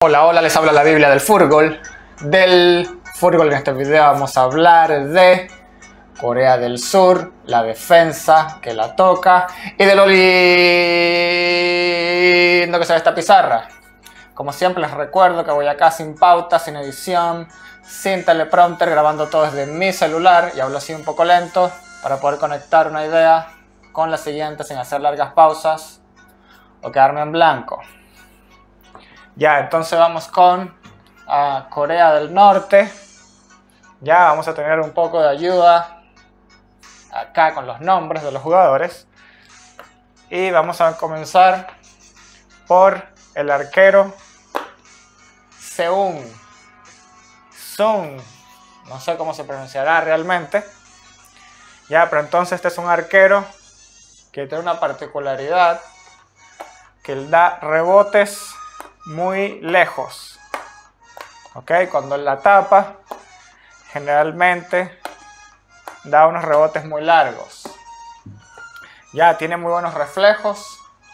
Hola, hola, les habla la Biblia del fútbol. En este video vamos a hablar de Corea del Sur, la defensa que la toca y de lo lindo que se ve esta pizarra. Como siempre les recuerdo que voy acá sin pauta, sin edición, sin teleprompter, grabando todo desde mi celular y hablo así un poco lento para poder conectar una idea con la siguiente sin hacer largas pausas o quedarme en blanco. Ya, entonces vamos con Corea del Norte. Ya vamos a tener un poco de ayuda acá con los nombres de los jugadores. Y vamos a comenzar por el arquero Seung. No sé cómo se pronunciará realmente. Ya, pero entonces este es un arquero que tiene una particularidad, que él da rebotes muy lejos. Ok, cuando él la tapa, generalmente da unos rebotes muy largos. Ya tiene muy buenos reflejos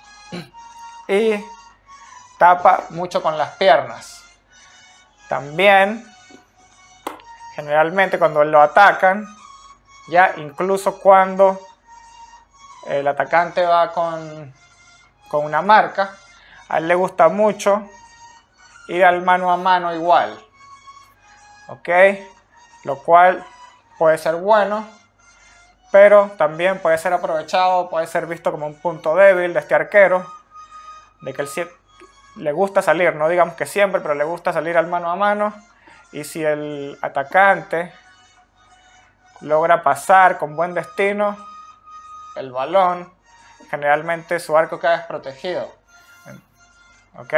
y tapa mucho con las piernas. También, generalmente cuando lo atacan, ya incluso cuando el atacante va con una marca, a él le gusta mucho ir al mano a mano igual. Ok, lo cual puede ser bueno, pero también puede ser aprovechado, puede ser visto como un punto débil de este arquero, de que él le gusta salir, no digamos que siempre, pero le gusta salir al mano a mano, y si el atacante logra pasar con buen destino el balón, generalmente su arco queda desprotegido. ¿Ok?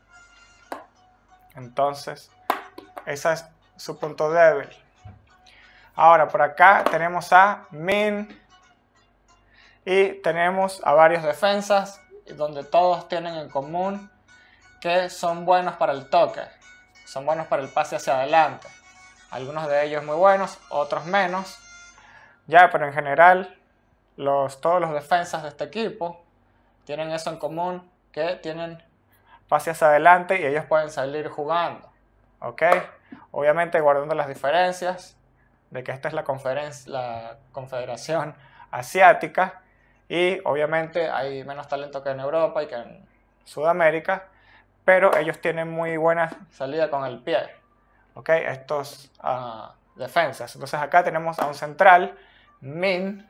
Entonces, ese es su punto débil. Ahora, por acá tenemos a Min y tenemos a varios defensas donde todos tienen en común que son buenos para el toque, son buenos para el pase hacia adelante. Algunos de ellos muy buenos, otros menos. Ya, pero en general, todos los defensas de este equipo tienen eso en común, que tienen pase hacia adelante y ellos pueden salir jugando. ¿Ok? Obviamente guardando las diferencias de que esta es la Confederación Asiática y obviamente hay menos talento que en Europa y que en Sudamérica, pero ellos tienen muy buena salida con el pie. ¿Ok? Estos defensas. Entonces acá tenemos a un central, Min.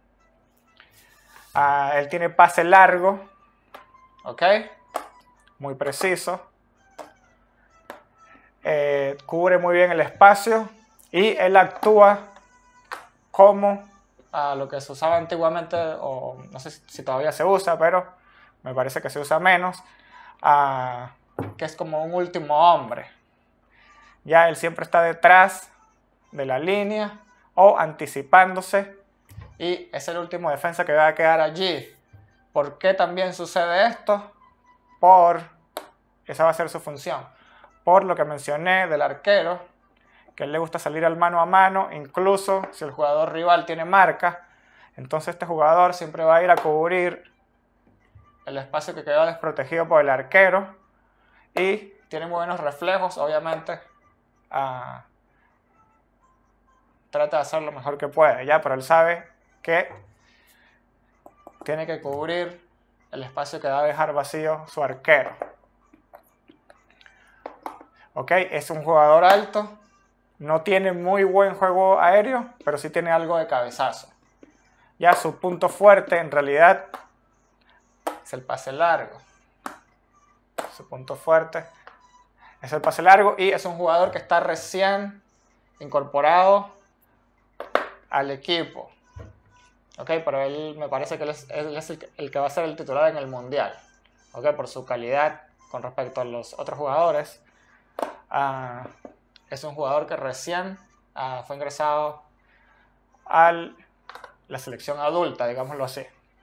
Él tiene pase largo. ¿Ok? Muy preciso. Cubre muy bien el espacio y él actúa como lo que se usaba antiguamente, o no sé si todavía se usa, pero me parece que se usa menos, que es como un último hombre. Ya él siempre está detrás de la línea o anticipándose y es el último defensa que va a quedar allí. ¿Por qué también sucede esto? Esa va a ser su función. Por lo que mencioné del arquero, que a él le gusta salir al mano a mano, incluso si el jugador rival tiene marca, entonces este jugador siempre va a ir a cubrir el espacio que quedó desprotegido por el arquero y tiene muy buenos reflejos, obviamente. Trata de hacer lo mejor que puede, ya, pero él sabe que tiene que cubrir el espacio que va a dejar vacío su arquero. Ok, es un jugador alto, no tiene muy buen juego aéreo, pero sí tiene algo de cabezazo. Ya su punto fuerte en realidad es el pase largo. Su punto fuerte es el pase largo y es un jugador que está recién incorporado al equipo. Ok, pero él me parece que él es el que va a ser el titular en el Mundial. Ok, por su calidad con respecto a los otros jugadores. Es un jugador que recién fue ingresado a la selección adulta, digámoslo así.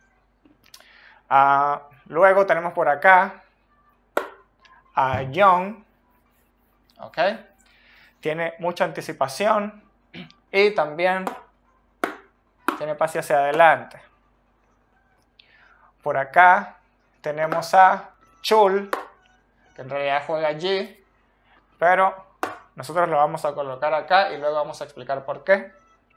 Luego tenemos por acá a Young. ¿Ok? Tiene mucha anticipación y también tiene pase hacia adelante. Por acá tenemos a Chul. que en realidad juega allí, pero nosotros lo vamos a colocar acá y luego vamos a explicar por qué.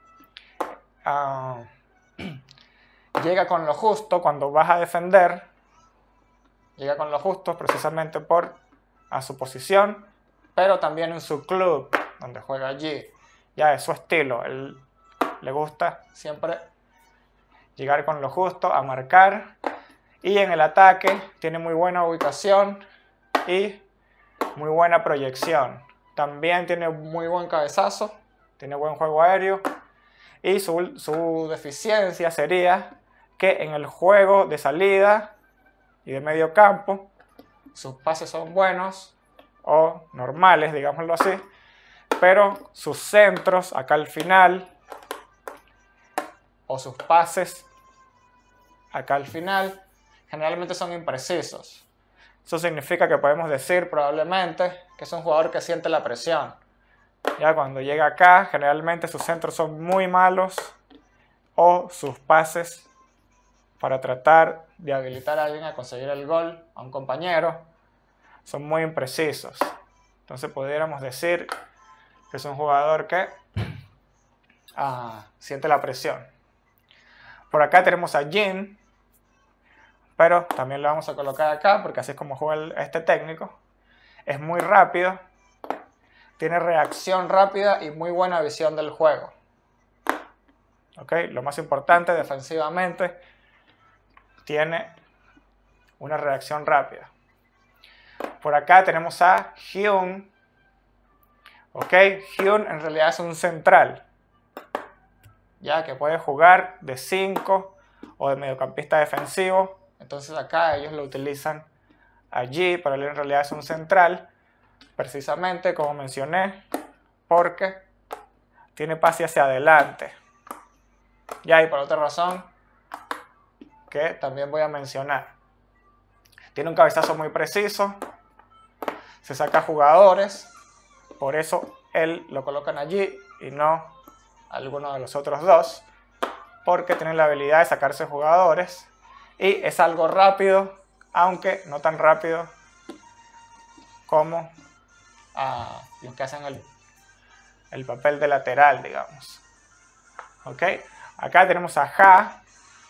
Llega con lo justo cuando vas a defender, llega con lo justo precisamente por a su posición, pero también en su club, donde juega allí. Ya es su estilo, él le gusta siempre llegar con lo justo, a marcar, y en el ataque tiene muy buena ubicación y muy buena proyección. También tiene muy buen cabezazo, tiene buen juego aéreo, y su deficiencia sería que en el juego de salida y de medio campo sus pases son buenos o normales, digámoslo así, pero sus centros acá al final o sus pases acá al final generalmente son imprecisos. Eso significa que podemos decir probablemente que es un jugador que siente la presión. Ya cuando llega acá, generalmente sus centros son muy malos o sus pases para tratar de habilitar a alguien a conseguir el gol, a un compañero, son muy imprecisos. Entonces pudiéramos decir que es un jugador que siente la presión. Por acá tenemos a Jin, pero también lo vamos a colocar acá porque así es como juega este técnico. Es muy rápido, tiene reacción rápida y muy buena visión del juego. ¿Okay? Lo más importante, defensivamente, tiene una reacción rápida. Por acá tenemos a Hyun. ¿Okay? Hyun en realidad es un central, ya que puede jugar de 5 o de mediocampista defensivo. Entonces acá ellos lo utilizan allí, pero él en realidad es un central, precisamente como mencioné, porque tiene pase hacia adelante. Ya, y por otra razón que también voy a mencionar. Tiene un cabezazo muy preciso, se saca jugadores, por eso él lo colocan allí y no alguno de los otros dos, porque tiene la habilidad de sacarse jugadores y es algo rápido, aunque no tan rápido como los que hacen el papel de lateral, digamos. ¿Ok? Acá tenemos a Ha,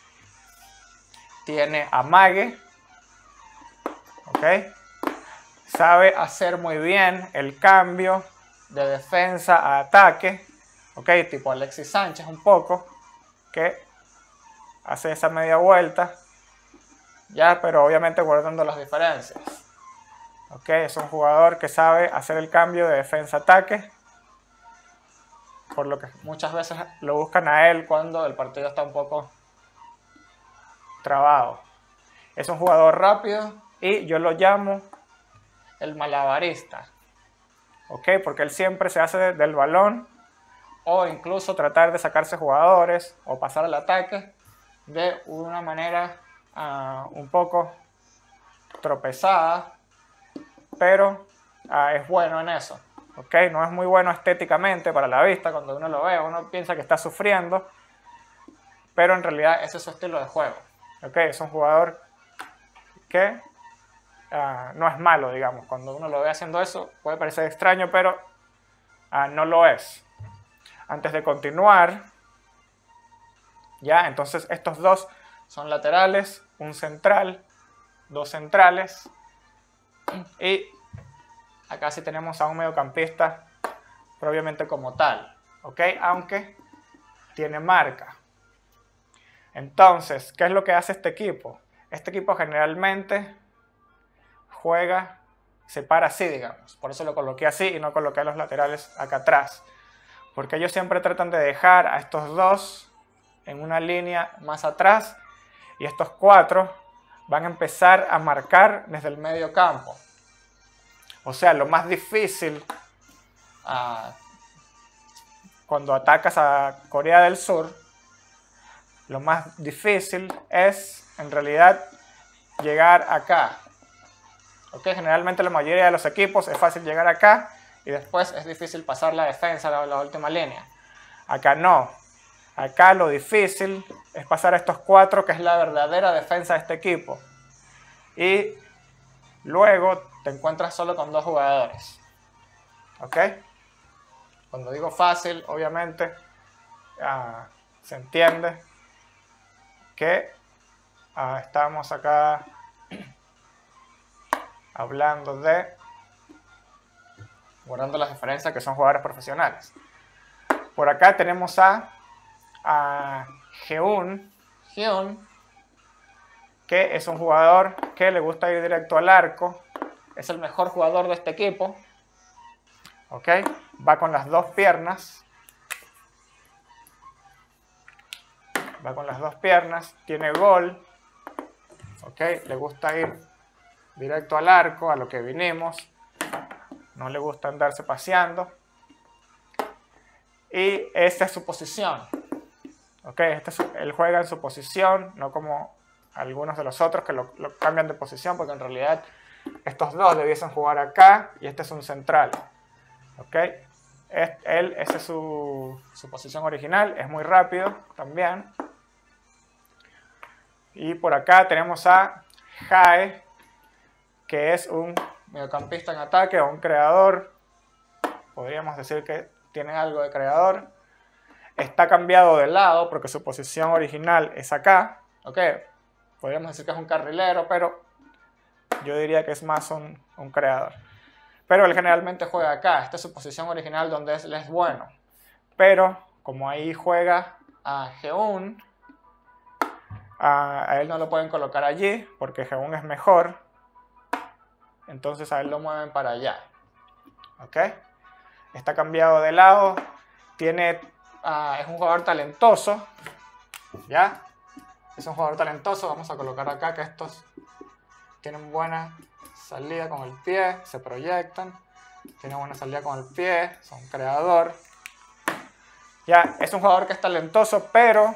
tiene a Mage, ¿ok? Sabe hacer muy bien el cambio de defensa a ataque, ¿ok? Tipo Alexis Sánchez un poco, que hace esa media vuelta, ya, pero obviamente guardando las diferencias. ¿Ok? Es un jugador que sabe hacer el cambio de defensa a ataque, por lo que muchas veces lo buscan a él cuando el partido está un poco trabado. Es un jugador rápido y yo lo llamo el malabarista, ¿ok? Porque él siempre se hace del balón o incluso tratar de sacarse jugadores o pasar al ataque de una manera un poco tropezada, pero es bueno en eso. ¿Okay? No es muy bueno estéticamente para la vista, cuando uno lo ve, uno piensa que está sufriendo, pero en realidad ese es su estilo de juego. ¿Okay? Es un jugador que no es malo, digamos. Cuando uno lo ve haciendo eso, puede parecer extraño, pero no lo es. Antes de continuar, ya, entonces estos dos son laterales, un central, dos centrales, y acá sí tenemos a un mediocampista propiamente como tal, ¿ok? Aunque tiene marca. Entonces, ¿qué es lo que hace este equipo? Este equipo generalmente juega, se para así, digamos. Por eso lo coloqué así y no coloqué a los laterales acá atrás. Porque ellos siempre tratan de dejar a estos dos en una línea más atrás y estos cuatro van a empezar a marcar desde el medio campo. O sea, lo más difícil cuando atacas a Corea del Sur, lo más difícil es en realidad llegar acá. ¿Okay? Generalmente la mayoría de los equipos es fácil llegar acá y después es difícil pasar la defensa a la última línea. Acá no. Acá lo difícil es pasar a estos cuatro, que es la verdadera defensa de este equipo. Y luego te encuentras solo con 2 jugadores. ¿Ok? Cuando digo fácil, obviamente, se entiende que estamos acá hablando de, guardando las diferencias, que son jugadores profesionales. Por acá tenemos a Hyun, que es un jugador que le gusta ir directo al arco. Es el mejor jugador de este equipo. ¿Ok? Va con las 2 piernas. Va con las 2 piernas. Tiene gol. ¿Ok? Le gusta ir directo al arco, a lo que vinimos. No le gusta andarse paseando. Y esta es su posición. ¿Ok? Él juega en su posición, no como algunos de los otros que lo cambian de posición, porque en realidad estos dos debiesen jugar acá y este es un central. ¿Ok? Esa es su posición original. Es muy rápido también. Y por acá tenemos a Jae, que es un mediocampista en ataque o un creador. Podríamos decir que tiene algo de creador. Está cambiado de lado porque su posición original es acá. ¿Ok? Podríamos decir que es un carrilero, pero yo diría que es más un creador. Pero él generalmente juega acá. Esta es su posición original donde él es bueno. Pero como ahí juega a Hyun, a él no lo pueden colocar allí porque Hyun es mejor. Entonces a él lo mueven para allá. ¿Ok? Está cambiado de lado. Es un jugador talentoso. ¿Ya? Es un jugador talentoso. Vamos a colocar acá que estos tienen buena salida con el pie. Se proyectan. Tienen buena salida con el pie. Son creador. Ya, es un jugador que es talentoso, pero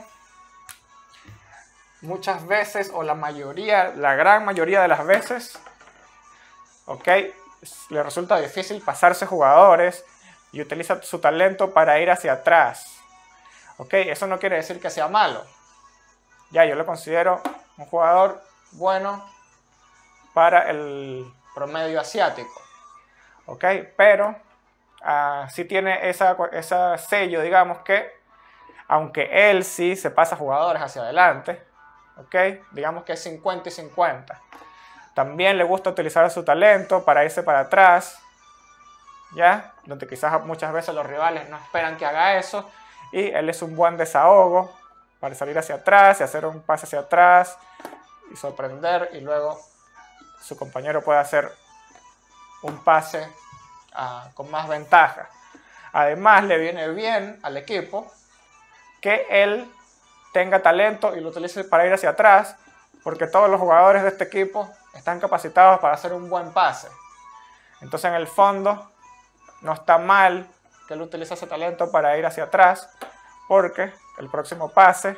muchas veces, o la gran mayoría de las veces, ¿ok? Le resulta difícil pasarse jugadores y utiliza su talento para ir hacia atrás. ¿Ok? Eso no quiere decir que sea malo. Ya, yo lo considero un jugador bueno para el promedio asiático. ¿Ok? Pero sí tiene ese sello, digamos que, aunque él sí se pasa jugadores hacia adelante, ¿ok? Digamos que es 50 y 50. También le gusta utilizar su talento para irse para atrás, ¿ya? Donde quizás muchas veces los rivales no esperan que haga eso, y él es un buen desahogo para salir hacia atrás y hacer un pase hacia atrás y sorprender, y luego su compañero puede hacer un pase con más ventaja. Además, le viene bien al equipo que él tenga talento y lo utilice para ir hacia atrás, porque todos los jugadores de este equipo están capacitados para hacer un buen pase. Entonces, en el fondo, no está mal que él utilice ese talento para ir hacia atrás, porque el próximo pase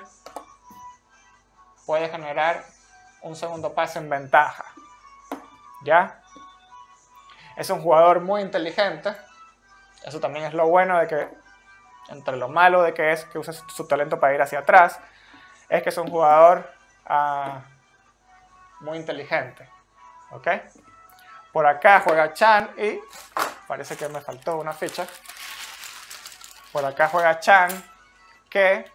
puede generar un segundo pase en ventaja. ¿Ya? Es un jugador muy inteligente. Eso también es lo bueno de que, entre lo malo de que es que use su talento para ir hacia atrás, es que es un jugador muy inteligente. ¿Ok? Por acá juega Chan y parece que me faltó una ficha. Por acá juega Chan, que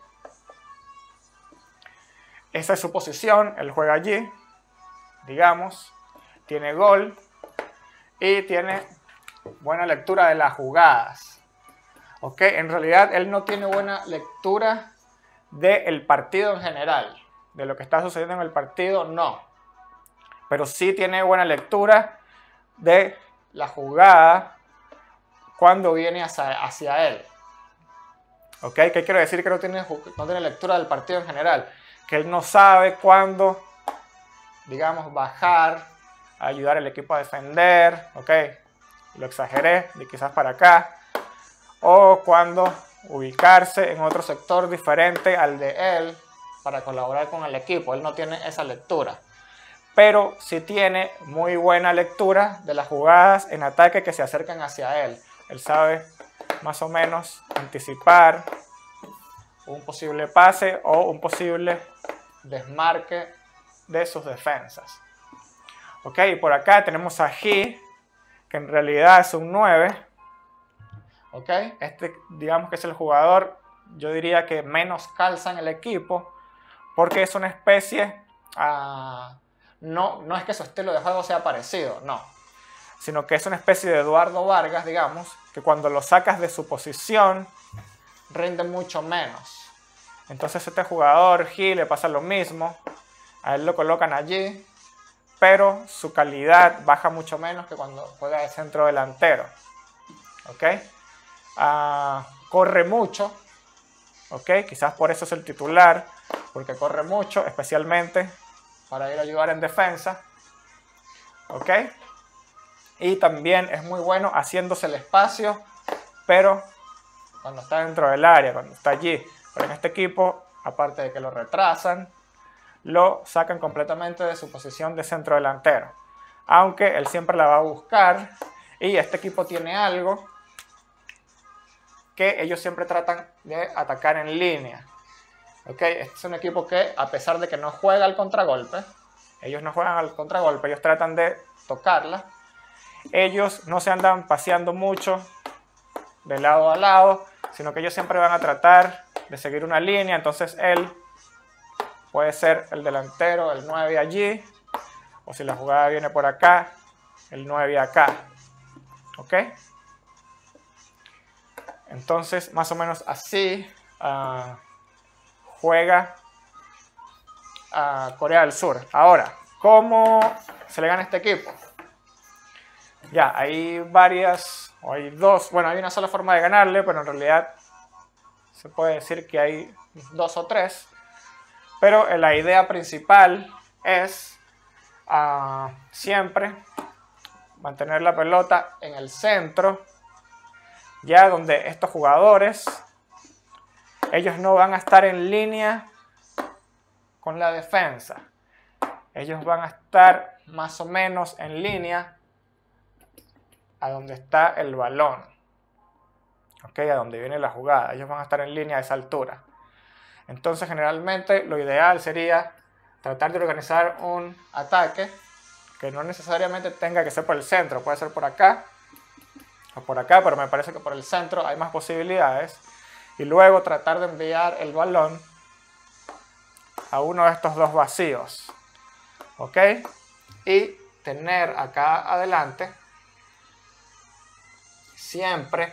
esa es su posición. Él juega allí, digamos, tiene gol y tiene buena lectura de las jugadas. ¿Ok? En realidad él no tiene buena lectura del partido en general, de lo que está sucediendo en el partido, no. Pero sí tiene buena lectura de la jugada cuando viene hacia él. ¿Ok? ¿Qué quiero decir que no tiene lectura del partido en general? Que él no sabe cuándo, digamos, bajar, ayudar al equipo a defender, ¿ok? Lo exageré, de quizás para acá. O cuando ubicarse en otro sector diferente al de él para colaborar con el equipo. Él no tiene esa lectura. Pero sí tiene muy buena lectura de las jugadas en ataque que se acercan hacia él. Él sabe más o menos anticipar un posible pase o un posible desmarque de sus defensas. Ok, y por acá tenemos a Hee, que en realidad es un 9. ¿Ok? Este, digamos que es el jugador, yo diría que menos calza en el equipo, porque es una especie, no es que su estilo de juego sea parecido, no, sino que es una especie de Eduardo Vargas, digamos, que cuando lo sacas de su posición, rinde mucho menos. Entonces este jugador, Gil, le pasa lo mismo, a él lo colocan allí, pero su calidad baja mucho menos que cuando juega de centro delantero. ¿Ok? Corre mucho, ¿ok? Quizás por eso es el titular, porque corre mucho, especialmente para ir a ayudar en defensa, ¿ok? Y también es muy bueno haciéndose el espacio, pero cuando está dentro del área, cuando está allí. Pero en este equipo, aparte de que lo retrasan, lo sacan completamente de su posición de centro delantero. Aunque él siempre la va a buscar, y este equipo tiene algo que ellos siempre tratan de atacar en línea. ¿Okay? Este es un equipo que, a pesar de que no juega al contragolpe, ellos no juegan al contragolpe, ellos tratan de tocarla. Ellos no se andan paseando mucho de lado a lado, sino que ellos siempre van a tratar de seguir una línea. Entonces él puede ser el delantero, el 9 allí, o si la jugada viene por acá, el 9 acá. ¿Ok? Entonces, más o menos así juega a Corea del Sur. Ahora, ¿cómo se le gana a este equipo? Ya, hay varias, o hay dos, bueno, hay una sola forma de ganarle, pero en realidad se puede decir que hay dos o tres. Pero la idea principal es siempre mantener la pelota en el centro, ya donde estos jugadores, ellos no van a estar en línea con la defensa. Ellos van a estar más o menos en línea a donde está el balón. ¿Ok? A donde viene la jugada. Ellos van a estar en línea a esa altura. Entonces, generalmente, lo ideal sería tratar de organizar un ataque que no necesariamente tenga que ser por el centro. Puede ser por acá o por acá, pero me parece que por el centro hay más posibilidades. Y luego tratar de enviar el balón a uno de estos dos vacíos. ¿Ok? Y tener acá adelante siempre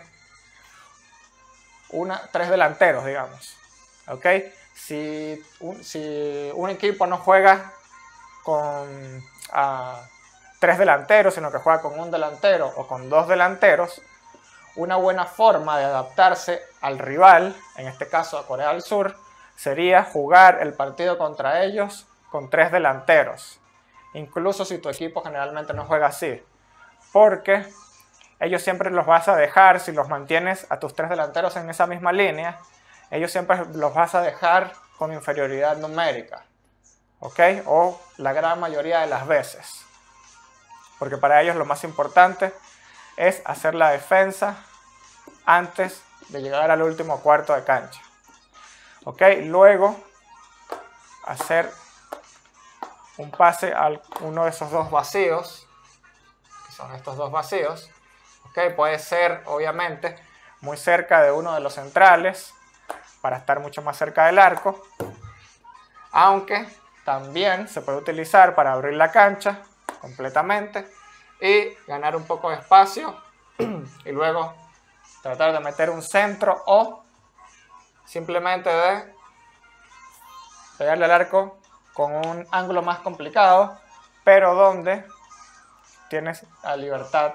tres delanteros, digamos. ¿Ok? Si un equipo no juega con tres delanteros, sino que juega con un delantero o con dos delanteros, una buena forma de adaptarse al rival, en este caso a Corea del Sur, sería jugar el partido contra ellos con tres delanteros. Incluso si tu equipo generalmente no juega así. Porque ellos siempre los vas a dejar, si los mantienes a tus tres delanteros en esa misma línea, ellos siempre los vas a dejar con inferioridad numérica. ¿Ok? O la gran mayoría de las veces. Porque para ellos lo más importante es hacer la defensa antes de llegar al último cuarto de cancha. ¿Ok? Luego hacer un pase a uno de esos dos vacíos, que son estos dos vacíos. ¿Ok? Puede ser, obviamente, muy cerca de uno de los centrales, para estar mucho más cerca del arco. Aunque también se puede utilizar para abrir la cancha completamente y ganar un poco de espacio y luego tratar de meter un centro o simplemente de pegarle al arco con un ángulo más complicado, pero donde tienes la libertad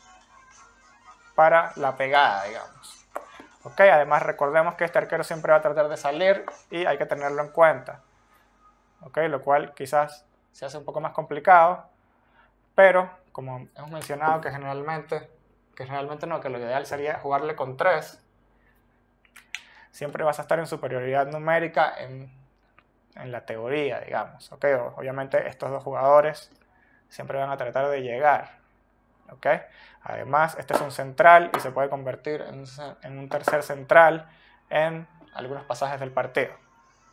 para la pegada, digamos. ¿Ok? Además, recordemos que este arquero siempre va a tratar de salir y hay que tenerlo en cuenta. ¿Ok? Lo cual quizás se hace un poco más complicado, pero como hemos mencionado que generalmente no, que lo ideal sería jugarle con tres, siempre vas a estar en superioridad numérica en la teoría, digamos. ¿Ok? Obviamente estos dos jugadores siempre van a tratar de llegar. ¿Ok? Además, este es un central y se puede convertir en un tercer central en algunos pasajes del partido.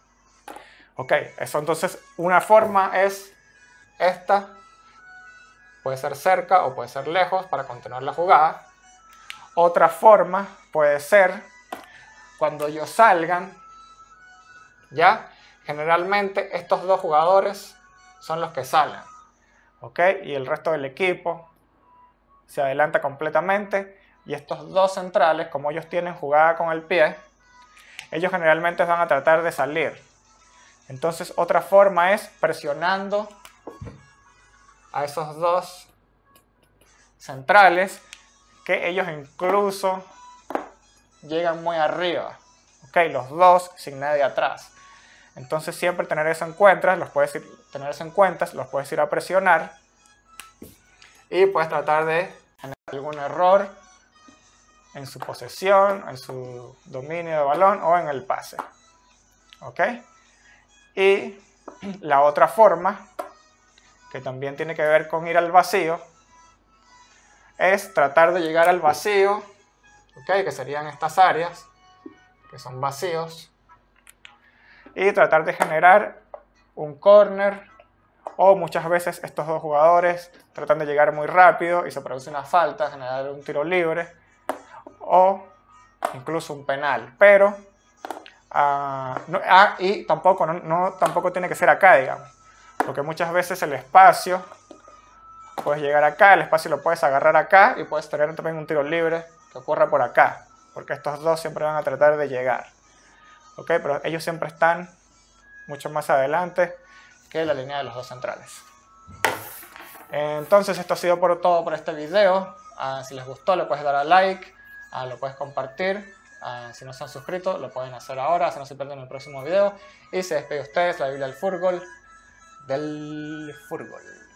Ok, eso entonces, una forma es esta, puede ser cerca o puede ser lejos para continuar la jugada. Otra forma puede ser cuando ellos salgan, ¿ya? Generalmente estos dos jugadores son los que salen, ¿ok? Y el resto del equipo se adelanta completamente, y estos dos centrales, como ellos tienen jugada con el pie, ellos generalmente van a tratar de salir. Entonces otra forma es presionando a esos dos centrales, que ellos incluso llegan muy arriba, ¿ok? Los dos sin nadie atrás. Entonces siempre tener eso en cuenta, los puedes ir a presionar y puedes tratar de generar algún error en su posesión, en su dominio de balón o en el pase, ¿ok? Y la otra forma, que también tiene que ver con ir al vacío, es tratar de llegar al vacío, ¿ok? Que serían estas áreas, que son vacíos, y tratar de generar un córner, o muchas veces estos dos jugadores tratan de llegar muy rápido y se produce una falta, generar un tiro libre o incluso un penal, pero y tampoco tiene que ser acá, digamos, porque muchas veces el espacio, puedes llegar acá, el espacio lo puedes agarrar acá y puedes tener también un tiro libre que ocurra por acá, porque estos dos siempre van a tratar de llegar, ¿ok? Pero ellos siempre están mucho más adelante que la línea de los dos centrales. Entonces esto ha sido todo por este video. Si les gustó, le puedes dar a like, lo puedes compartir. Si no se han suscrito, lo pueden hacer ahora, así no se pierden el próximo video. Y se despide de ustedes la Biblia del Fútbol.